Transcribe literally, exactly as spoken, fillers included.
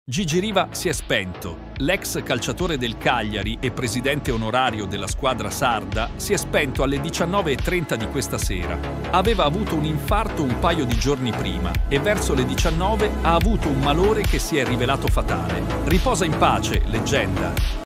Gigi Riva si è spento. L'ex calciatore del Cagliari e presidente onorario della squadra sarda si è spento alle diciannove e trenta di questa sera. Aveva avuto un infarto un paio di giorni prima e verso le diciannove ha avuto un malore che si è rivelato fatale. Riposa in pace, leggenda.